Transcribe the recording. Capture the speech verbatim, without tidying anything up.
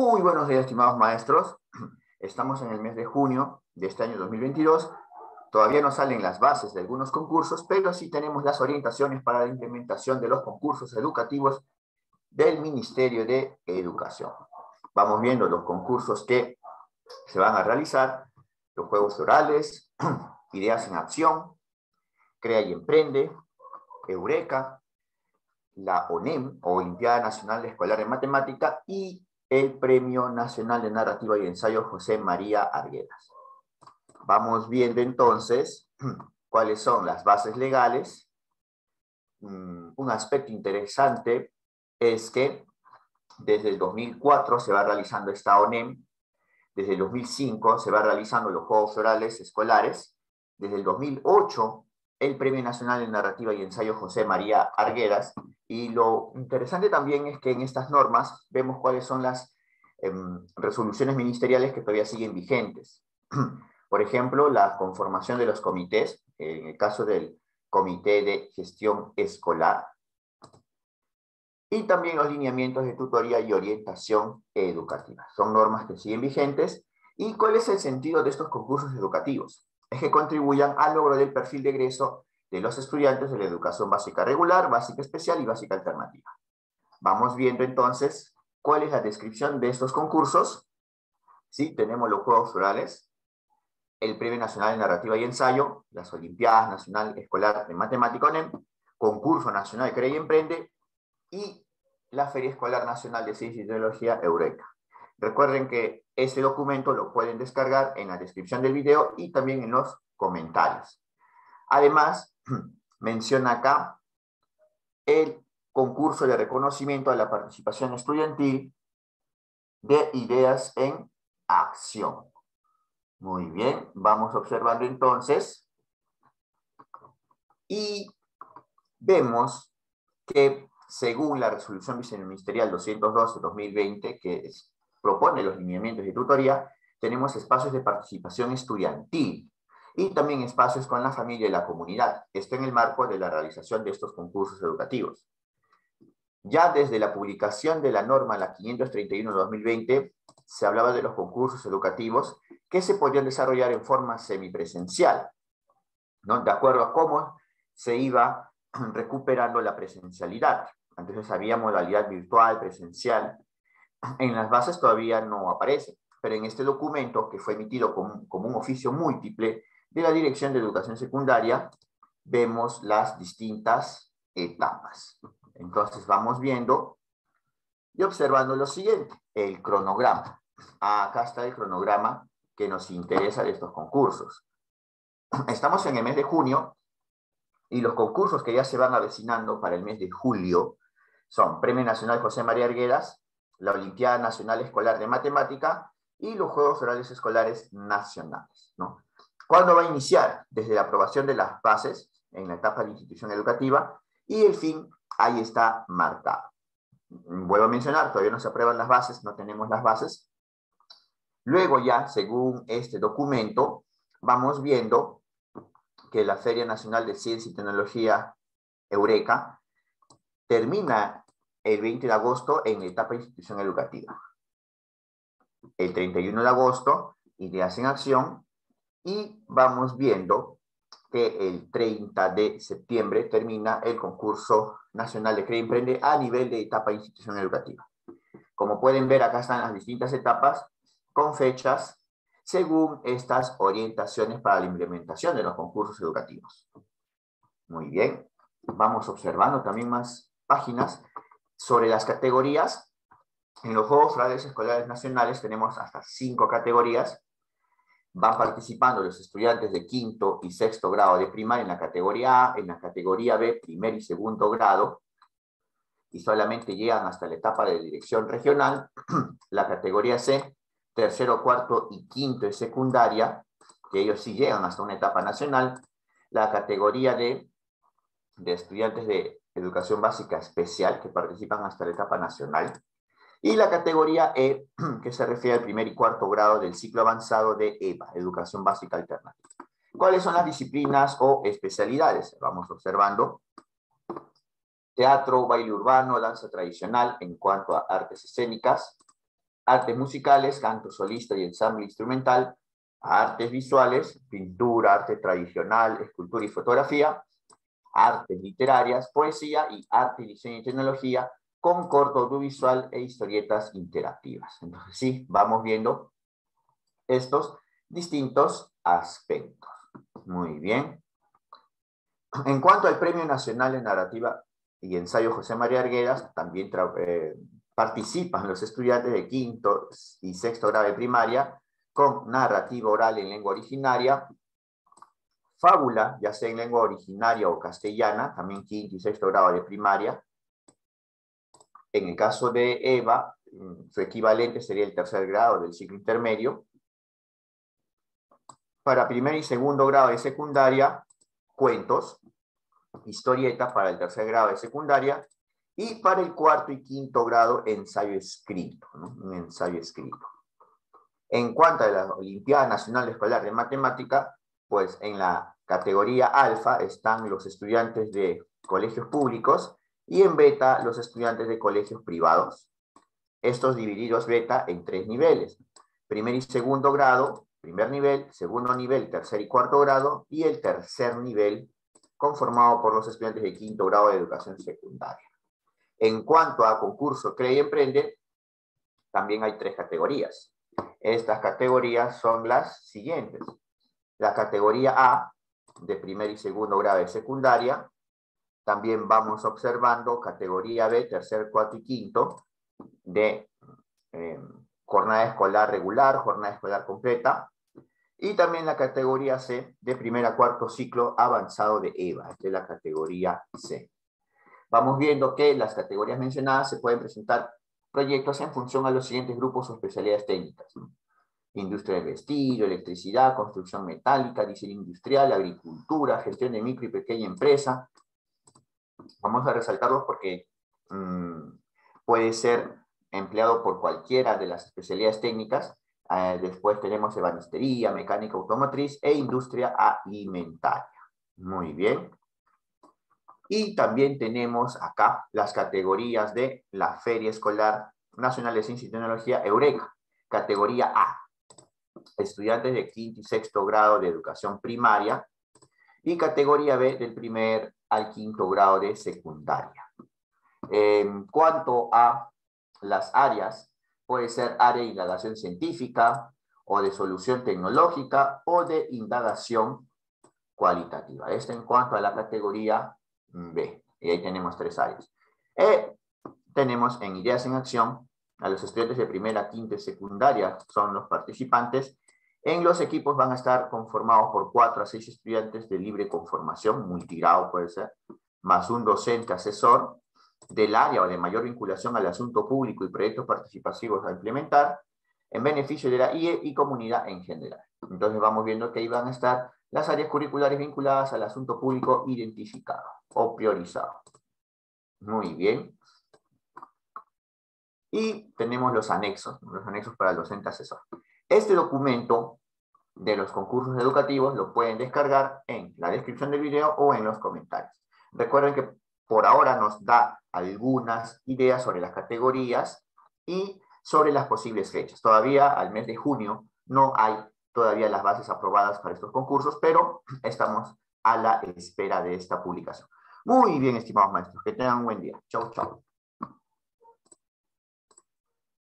Muy buenos días, estimados maestros. Estamos en el mes de junio de este año dos mil veintidós. Todavía no salen las bases de algunos concursos, pero sí tenemos las orientaciones para la implementación de los concursos educativos del Ministerio de Educación. Vamos viendo los concursos que se van a realizar, los juegos orales, ideas en acción, Crea y Emprende, Eureka, la ONEM, o Olimpiada Nacional Escolar en Matemática, y el Premio Nacional de Narrativa y Ensayo José María Arguedas. Vamos viendo entonces cuáles son las bases legales. Un aspecto interesante es que desde el dos mil cuatro se va realizando esta ONEM, desde el dos mil cinco se va realizando los Juegos Orales Escolares, desde el dos mil ocho el Premio Nacional de Narrativa y Ensayo José María Arguedas, y lo interesante también es que en estas normas vemos cuáles son las eh, resoluciones ministeriales que todavía siguen vigentes. Por ejemplo, la conformación de los comités, en el caso del Comité de Gestión Escolar, y también los lineamientos de tutoría y orientación educativa. Son normas que siguen vigentes. ¿Y cuál es el sentido de estos concursos educativos? Es que contribuyan al logro del perfil de egreso de los estudiantes de la educación básica regular, básica especial y básica alternativa. Vamos viendo entonces cuál es la descripción de estos concursos. Sí, tenemos los Juegos Orales, el Premio Nacional de Narrativa y Ensayo, las Olimpiadas Nacional Escolar de Matemática ONEM, Concurso Nacional de Crea y Emprende, y la Feria Escolar Nacional de Ciencia y Tecnología Eureka. Recuerden que este documento lo pueden descargar en la descripción del video y también en los comentarios. Además, menciona acá el concurso de reconocimiento a la participación estudiantil de ideas en acción. Muy bien, vamos observando entonces y vemos que según la resolución viceministerial doscientos doce de dos mil veinte, que es, propone los lineamientos de tutoría, tenemos espacios de participación estudiantil y también espacios con la familia y la comunidad. Esto en el marco de la realización de estos concursos educativos. Ya desde la publicación de la norma, la quinientos treinta y uno de dos mil veinte, se hablaba de los concursos educativos que se podían desarrollar en forma semipresencial, ¿no? De acuerdo a cómo se iba recuperando la presencialidad. Entonces había modalidad virtual, presencial. En las bases todavía no aparece, pero en este documento, que fue emitido como, como un oficio múltiple de la Dirección de Educación Secundaria, vemos las distintas etapas. Entonces vamos viendo y observando lo siguiente, el cronograma. Acá está el cronograma que nos interesa de estos concursos. Estamos en el mes de junio y los concursos que ya se van avecinando para el mes de julio son Premio Nacional José María Arguedas, la Olimpiada Nacional Escolar de Matemática y los Juegos Orales Escolares Nacionales, ¿no? ¿Cuándo va a iniciar? Desde la aprobación de las bases en la etapa de institución educativa, y el fin ahí está marcado. Vuelvo a mencionar, todavía no se aprueban las bases, no tenemos las bases. Luego ya, según este documento, vamos viendo que la Feria Nacional de Ciencia y Tecnología Eureka termina el veinte de agosto en la etapa de institución educativa. El treinta y uno de agosto, Ideas en Acción, y vamos viendo que el treinta de septiembre termina el concurso nacional de Crea y Emprende a nivel de etapa de institución educativa. Como pueden ver, acá están las distintas etapas con fechas según estas orientaciones para la implementación de los concursos educativos. Muy bien, vamos observando también más páginas sobre las categorías. En los Juegos Orales Escolares Nacionales tenemos hasta cinco categorías. Van participando los estudiantes de quinto y sexto grado de primaria en la categoría A, en la categoría B, primer y segundo grado, y solamente llegan hasta la etapa de dirección regional. La categoría C, tercero, cuarto y quinto de secundaria, que ellos sí llegan hasta una etapa nacional. La categoría D, de estudiantes de educación básica especial, que participan hasta la etapa nacional. Y la categoría E, que se refiere al primer y cuarto grado del ciclo avanzado de EVA, Educación Básica Alternativa. ¿Cuáles son las disciplinas o especialidades? Vamos observando. Teatro, baile urbano, danza tradicional en cuanto a artes escénicas. artes musicales, canto solista y ensamble instrumental, artes visuales, pintura, arte tradicional, escultura y fotografía, artes literarias, poesía y arte, diseño y tecnología, con corto audiovisual e historietas interactivas. Entonces, sí, vamos viendo estos distintos aspectos. Muy bien. En cuanto al Premio Nacional de Narrativa y Ensayo José María Arguedas, también eh, participan los estudiantes de quinto y sexto grado de primaria con narrativa oral en lengua originaria, fábula, ya sea en lengua originaria o castellana, también quinto y sexto grado de primaria. En el caso de Eva, su equivalente sería el tercer grado del ciclo intermedio. Para primer y segundo grado de secundaria, cuentos, historieta para el tercer grado de secundaria, y para el cuarto y quinto grado, ensayo escrito, ¿no? Un ensayo escrito. En cuanto a la Olimpiada Nacional Escolar de Matemática, pues en la categoría alfa están los estudiantes de colegios públicos y en beta los estudiantes de colegios privados. Estos divididos beta en tres niveles: primer y segundo grado, primer nivel, segundo nivel, tercer y cuarto grado, y el tercer nivel conformado por los estudiantes de quinto grado de educación secundaria. En cuanto a concurso Crea y Emprende, también hay tres categorías. Estas categorías son las siguientes: la categoría A, de primer y segundo grado de secundaria. También vamos observando categoría B, tercer, cuarto y quinto, de eh, jornada escolar regular, jornada escolar completa. Y también la categoría C, de primer a cuarto ciclo avanzado de Eva. Esta es la categoría C. Vamos viendo que las categorías mencionadas se pueden presentar proyectos en función a los siguientes grupos o especialidades técnicas, ¿no? Industria del vestido, electricidad, construcción metálica, diseño industrial, agricultura, gestión de micro y pequeña empresa. Vamos a resaltarlos porque mmm, puede ser empleado por cualquiera de las especialidades técnicas. Eh, después tenemos ebanistería, mecánica automotriz e industria alimentaria. Muy bien. Y también tenemos acá las categorías de la Feria Escolar Nacional de Ciencia y Tecnología Eureka. Categoría A, estudiantes de quinto y sexto grado de educación primaria. Y categoría B, del primer al quinto grado de secundaria. En cuanto a las áreas, puede ser área de indagación científica, o de solución tecnológica, o de indagación cualitativa. Esto en cuanto a la categoría B. Y ahí tenemos tres áreas. Eh, tenemos en Ideas en Acción a los estudiantes de primera, quinta y secundaria, son los participantes. En los equipos van a estar conformados por cuatro a seis estudiantes de libre conformación, multigrado puede ser, más un docente asesor del área o de mayor vinculación al asunto público y proyectos participativos a implementar en beneficio de la I E y comunidad en general. Entonces vamos viendo que ahí van a estar las áreas curriculares vinculadas al asunto público identificado o priorizado. Muy bien. Y tenemos los anexos, los anexos para el docente asesor. Este documento de los concursos educativos lo pueden descargar en la descripción del video o en los comentarios. Recuerden que por ahora nos da algunas ideas sobre las categorías y sobre las posibles fechas. Todavía al mes de junio no hay todavía las bases aprobadas para estos concursos, pero estamos a la espera de esta publicación. Muy bien, estimados maestros, que tengan un buen día. Chau, chau.